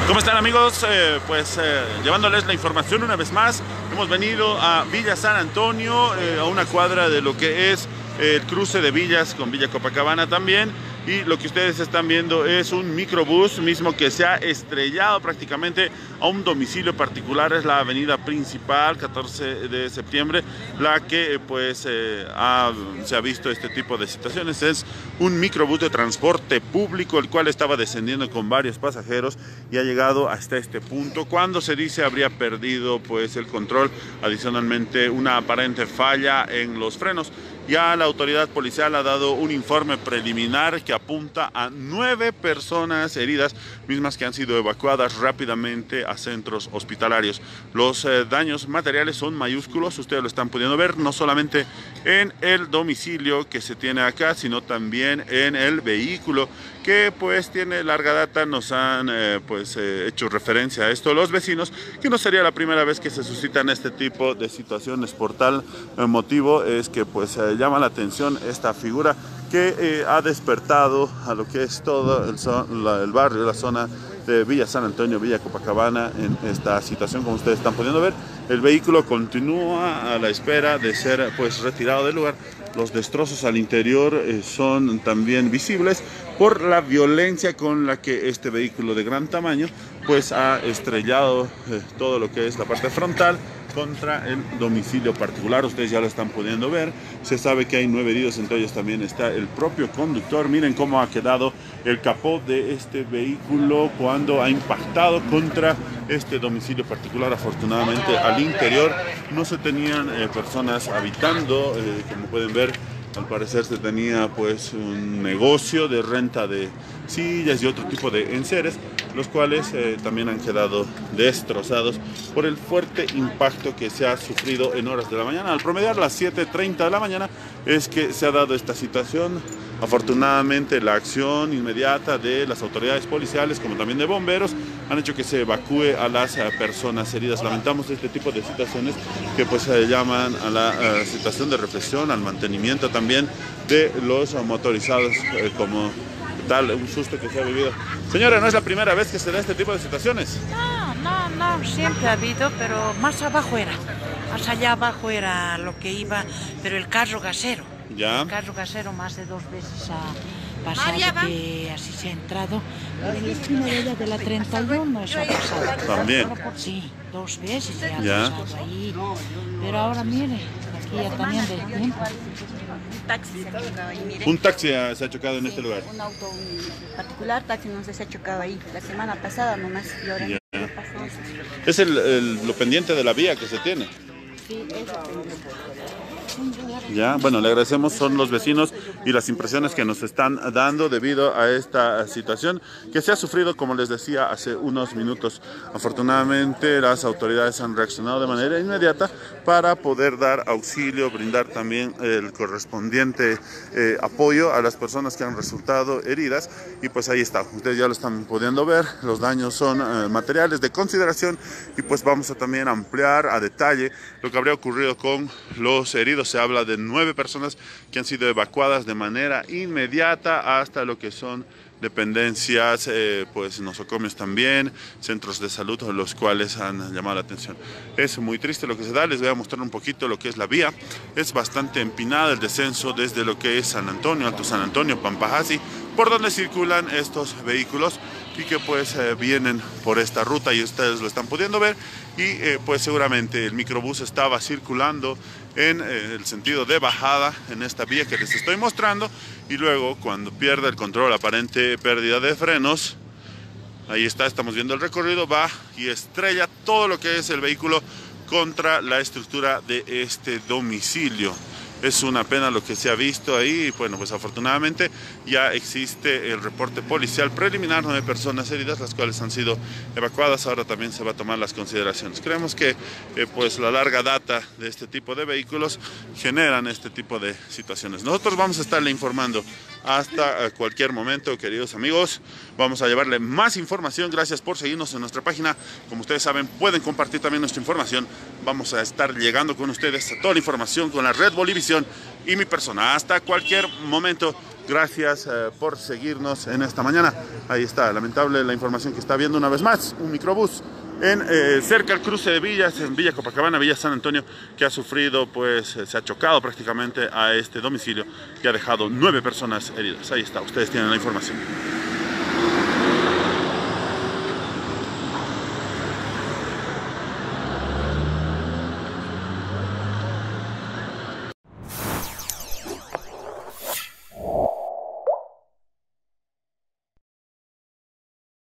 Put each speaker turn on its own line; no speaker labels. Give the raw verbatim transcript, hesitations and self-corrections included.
¿Cómo están, amigos? Eh, pues eh, llevándoles la información una vez más. Hemos venido a Villa San Antonio, eh, a una cuadra de lo que es eh, el cruce de villas con Villa Copacabana también. Y lo que ustedes están viendo es un microbús mismo que se ha estrellado prácticamente a un domicilio particular. Es la avenida principal, catorce de septiembre, la que pues eh, ha, se ha visto este tipo de situaciones. Es un microbús de transporte público, el cual estaba descendiendo con varios pasajeros y ha llegado hasta este punto, cuando se dice habría perdido pues el control. Adicionalmente, una aparente falla en los frenos. Ya la autoridad policial ha dado un informe preliminar que apunta a nueve personas heridas, mismas que han sido evacuadas rápidamente a centros hospitalarios. Los eh, daños materiales son mayúsculos, ustedes lo están pudiendo ver, no solamente en el domicilio que se tiene acá, sino también en el vehículo, que pues tiene larga data. Nos han eh, pues eh, hecho referencia a esto los vecinos, que no sería la primera vez que se suscitan este tipo de situaciones. Por tal eh, motivo es que pues eh, llama la atención esta figura que eh, ha despertado a lo que es todo el, son, la, el barrio, la zona de Villa San Antonio, Villa Copacabana, en esta situación. Como ustedes están pudiendo ver, el vehículo continúa a la espera de ser pues retirado del lugar. Los destrozos al interior eh, son también visibles por la violencia con la que este vehículo de gran tamaño pues ha estrellado eh, todo lo que es la parte frontal contra el domicilio particular. Ustedes ya lo están pudiendo ver. Se sabe que hay nueve heridos, entre ellos también está el propio conductor. Miren cómo ha quedado el capó de este vehículo cuando ha impactado contra este domicilio particular. Afortunadamente al interior no se tenían eh, personas habitando, eh, como pueden ver. Al parecer se tenía pues un negocio de renta de sillas y otro tipo de enseres, los cuales eh, también han quedado destrozados por el fuerte impacto que se ha sufrido en horas de la mañana. Al promediar las siete treinta de la mañana es que se ha dado esta situación. Afortunadamente la acción inmediata de las autoridades policiales como también de bomberos han hecho que se evacúe a las uh, personas heridas. Lamentamos este tipo de situaciones que pues uh, llaman a la uh, situación de reflexión, al mantenimiento también de los uh, motorizados uh, como tal, un susto que se ha vivido. Señora, ¿no es la primera vez que se da este tipo de situaciones?
No, no, no, siempre ha habido, pero más abajo era, más allá abajo era lo que iba, pero el carro gasero.
Ya.
El carro gasero más de dos veces ha pasado, que así se ha entrado. En la esquina de ella de la treinta y uno eso ha pasado.
También.
Sí, dos veces ya ha
Ya.
pasado ahí. Pero ahora mire, aquí ya también de tiempo.
Un taxi se ha chocado ahí, mire.
Un taxi uh, se ha chocado en
Sí,
este lugar.
un auto un particular, taxi no se ha chocado ahí. La semana pasada nomás, y ahora
Ya.
no pasó eso.
Es el, el- lo pendiente de la vía que se tiene.
Sí, eso tengo.
Ya, bueno, le agradecemos, son los vecinos y las impresiones que nos están dando debido a esta situación que se ha sufrido, como les decía hace unos minutos. Afortunadamente las autoridades han reaccionado de manera inmediata para poder dar auxilio, brindar también el correspondiente eh, apoyo a las personas que han resultado heridas. Y pues ahí está, ustedes ya lo están pudiendo ver, los daños son eh, materiales de consideración, y pues vamos a también ampliar a detalle lo que habría ocurrido con los heridos. Se habla de nueve personas que han sido evacuadas de manera inmediata hasta lo que son dependencias, eh, pues nosocomios también, centros de salud, los cuales han llamado la atención. Es muy triste lo que se da. Les voy a mostrar un poquito lo que es la vía. Es bastante empinada el descenso desde lo que es San Antonio, Alto San Antonio, Pampajasi, por donde circulan estos vehículos y que pues eh, vienen por esta ruta, y ustedes lo están pudiendo ver. Y eh, pues seguramente el microbús estaba circulando en eh, el sentido de bajada en esta vía que les estoy mostrando, y luego cuando pierde el control, aparente pérdida de frenos, ahí está, estamos viendo el recorrido, va y estrella todo lo que es el vehículo contra la estructura de este domicilio. Es una pena lo que se ha visto ahí. Y bueno, pues afortunadamente ya existe el reporte policial preliminar, nueve personas heridas, las cuales han sido evacuadas. Ahora también se va a tomar las consideraciones. Creemos que eh, pues la larga data de este tipo de vehículos generan este tipo de situaciones. Nosotros vamos a estarle informando hasta eh, cualquier momento, queridos amigos. Vamos a llevarle más información. Gracias por seguirnos en nuestra página. Como ustedes saben, pueden compartir también nuestra información. Vamos a estar llegando con ustedes a toda la información con la Red Bolivisión y mi persona. Hasta cualquier momento. Gracias eh, por seguirnos en esta mañana. Ahí está, lamentable la información que está viendo una vez más. Un microbús en eh, cerca al cruce de Villas, en Villa Copacabana, Villa San Antonio, que ha sufrido, pues eh, se ha chocado prácticamente a este domicilio, que ha dejado nueve personas heridas. Ahí está, ustedes tienen la información.